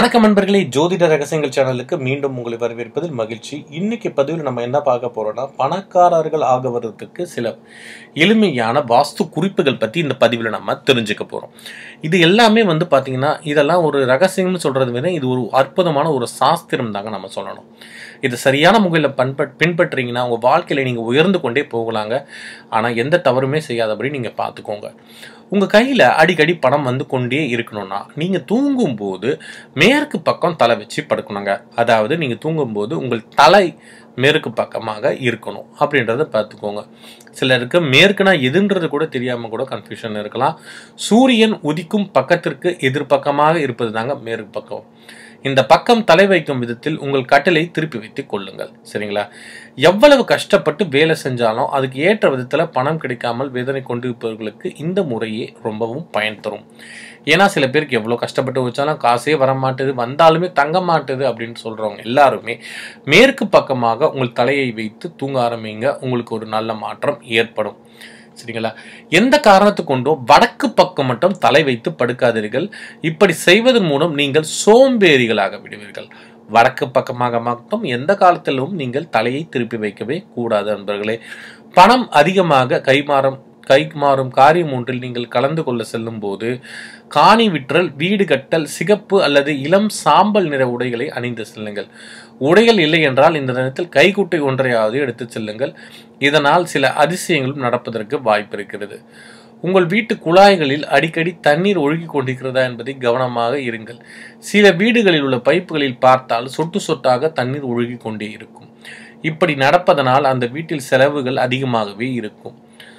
வணக்கம் நண்பர்களே, ஜோதிட ரகசியங்கள் சேனலுக்கு மீண்டும் உங்களை வரவேற்பதில் மகிழ்ச்சி. இன்னைக்கு பதிவில் நம்ம என்ன பார்க்க போறோம்னா, பணக்காரர்கள் ஆகுவதற்கு சில எளிமையான வாஸ்து குறிப்புகள் பத்தி இந்த பதிவில் நம்ம தெரிஞ்சுக்க போறோம். இது எல்லாமே பாத்தீங்கன்னா, இதெல்லாம் ஒரு ரகசியம்னு சொல்றதை விட இது ஒரு அற்புதமான ஒரு சாஸ்திரம் தாங்க நம்ம சொல்லணும். இது சரியான முறையில் பின்பற்றீங்கன்னா உங்க வாழ்க்கையில நீங்க உயர்ந்து கொண்டே போகலாங்க. ஆனா எந்த தவறுமே செய்யாதபடி நீங்க பார்த்துக்கோங்க. உங்க கையில அடிக்கடி பணம் வந்து கொண்டே இருக்கணும்னா நீங்க தூங்கும் போது மேற்கு பக்கம் தலை வச்சு படுக்கணுங்க. அதாவது நீங்க தூங்கும் போது உங்கள் தலை மேற்கு பக்கமாக இருக்கணும் அப்படின்றத பார்த்துக்கோங்க. சிலருக்கு மேற்குனா எதுன்றது கூட தெரியாம கூட கன்ஃபியூஷன் இருக்கலாம். சூரியன் உதிக்கும் பக்கத்திற்கு எதிர்பக்கமாக இருப்பது தாங்க மேற்கு பக்கம். இந்த பக்கம் தலை வைக்கும் விதத்தில் உங்கள் கட்டிலை திருப்பி வைத்துக் கொள்ளுங்கள். சரிங்களா? எவ்வளவு கஷ்டப்பட்டு வேலை செஞ்சாலும் அதுக்கு ஏற்ற விதத்துல பணம் கிடைக்காமல் வேதனை கொண்டிருப்பவர்களுக்கு இந்த முறையே ரொம்பவும் பயன் தரும். ஏன்னா சில பேருக்கு எவ்வளவு கஷ்டப்பட்டு வச்சாலும் காசே வர மாட்டுது, வந்தாலுமே தங்க மாட்டுது அப்படின்னு சொல்றவங்க எல்லாருமே மேற்கு பக்கமாக உங்கள் தலையை வைத்து தூங்க ஆரம்பிங்க. உங்களுக்கு ஒரு நல்ல மாற்றம் ஏற்படும். சரிங்களா? எந்த காரணத்து கொண்டோ வடக்கு பக்கம் மட்டும் தலை வைத்து படுக்காதீர்கள். இப்படி செய்வதன் மூலம் நீங்கள் சோம்பேறிகளாக விடுவீர்கள். வடக்கு பக்கமாக மட்டும் எந்த காலத்திலும் நீங்கள் தலையை திருப்பி வைக்கவே கூடாது நண்பர்களே. பணம் அதிகமாக கைமாறும் காரியம் ஒன்றில் நீங்கள் கலந்து கொள்ள செல்லும் போது காணி விற்றல், வீடு கட்டல், சிகப்பு அல்லது இளம் சாம்பல் நிற உடைகளை அணிந்து செல்லுங்கள். உடைகள் இல்லை என்றால் இந்த நேரத்தில் கைக்குட்டை ஒன்றையாவது எடுத்து செல்லுங்கள். இதனால் சில அதிசயங்களும் நடப்பதற்கு வாய்ப்பு இருக்கிறது. உங்கள் வீட்டு குழாய்களில் அடிக்கடி தண்ணீர் ஒழுகி கொண்டிருக்கிறதா என்பதை கவனமாக இருங்கள். சில வீடுகளில் உள்ள பைப்புகளில் பார்த்தால் சொட்டு சொட்டாக தண்ணீர் ஒழுகி கொண்டே இருக்கும். இப்படி நடப்பதனால் அந்த வீட்டில் செலவுகள் அதிகமாகவே இருக்கும்.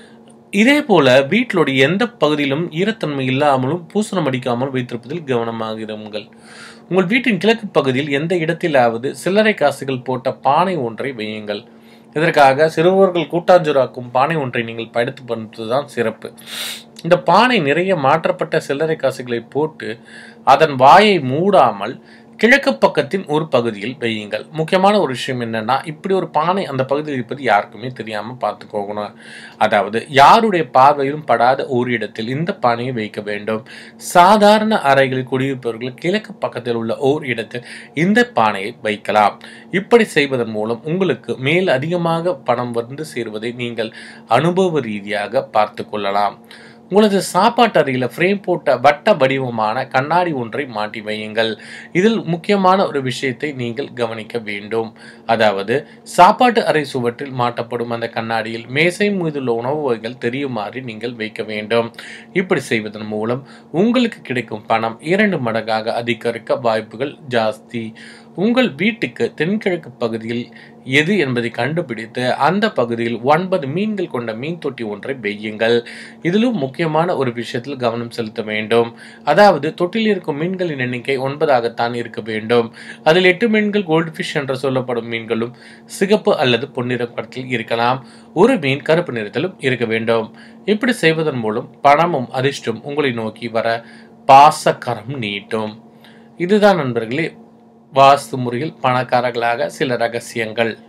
இதே போல வீட்டிலுடைய எந்த பகுதியிலும் ஈரத்தன்மை இல்லாமலும் பூசணம் அடிக்காமல் வைத்திருப்பதில் கவனமாக இருங்கள். உங்கள் வீட்டின் கிழக்கு பகுதியில் எந்த இடத்திலாவது சில்லறை காசுகள் போட்ட பானை ஒன்றை வையுங்கள். இதற்காக சிறுவர்கள் கூட்டாஞ்சோறாக்கும் பானை ஒன்றை நீங்கள் பயன்படுத்துவதுதான் சிறப்பு. இந்த பானை நிறைய மாற்றப்பட்ட சில்லறை காசுகளை போட்டு அதன் வாயை மூடாமல் கிழக்கு பக்கத்தின் ஒரு பகுதியில் வையுங்கள். முக்கியமான ஒரு விஷயம் என்னன்னா, இப்படி ஒரு பானை அந்த பகுதியில் இருப்பது யாருக்குமே தெரியாம பார்த்துக்கோங்கணும். அதாவது யாருடைய பார்வையிலும் படாத ஒரு இடத்தில் இந்த பானையை வைக்க வேண்டும். சாதாரண அறைகளில் குடியிருப்பவர்கள் கிழக்கு பக்கத்தில் உள்ள ஓர் இடத்தில் இந்த பானையை வைக்கலாம். இப்படி செய்வதன் மூலம் உங்களுக்கு மேல் அதிகமாக பணம் வந்து சேருவதை நீங்கள் அனுபவ ரீதியாக பார்த்து கொள்ளலாம். உங்களது சாப்பாட்டு அறையில் ஃப்ரேம் போட்ட வட்ட வடிவமான கண்ணாடி ஒன்றை மாட்டி வையுங்கள். இதில் முக்கியமான ஒரு விஷயத்தை நீங்கள் கவனிக்க வேண்டும். அதாவது சாப்பாட்டு அறை சுவற்றில் மாட்டப்படும் அந்த கண்ணாடியில் மேசை மீதுள்ள உணவு வகைகள் தெரியுமாறு நீங்கள் வைக்க வேண்டும். இப்படி செய்வதன் மூலம் உங்களுக்கு கிடைக்கும் பணம் 2 மடங்காக அதிகரிக்க வாய்ப்புகள் ஜாஸ்தி. உங்கள் வீட்டுக்கு தென்கிழக்கு பகுதியில் எது என்பதை கண்டுபிடித்து அந்த பகுதியில் 9 மீன்கள் கொண்ட மீன் தொட்டி ஒன்றை வையுங்கள். இதிலும் முக்கியமான ஒரு விஷயத்தில் கவனம் செலுத்த வேண்டும். அதாவது தொட்டில் இருக்கும் மீன்களின் எண்ணிக்கை 9ஆகத்தான் இருக்க வேண்டும். அதில் 8 மீன்கள் கோல்டு ஃபிஷ் என்று சொல்லப்படும் மீன்களும் சிகப்பு அல்லது பொன்னிற படத்தில் இருக்கலாம். ஒரு மீன் கருப்பு நிறத்திலும் இருக்க வேண்டும். இப்படி செய்வதன் மூலம் பணமும் அதிர்ஷ்டம் உங்களை நோக்கி வர பாசக்கரம் நீட்டும். இதுதான் நண்பர்களே வாஸ்து முறையில் பணக்காரர்களாக சில ரகசியங்கள்.